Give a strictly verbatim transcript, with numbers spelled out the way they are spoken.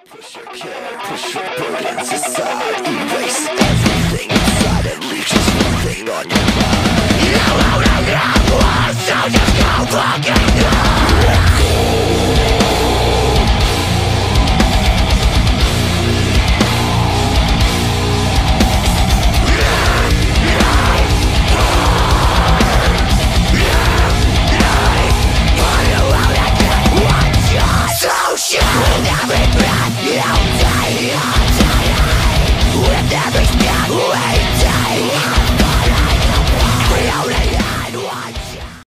Push your care, push your burdens aside. Erase everything inside and leave just one thing on your mind. You won't have one, so just go fucking die. So sure, every breath you take.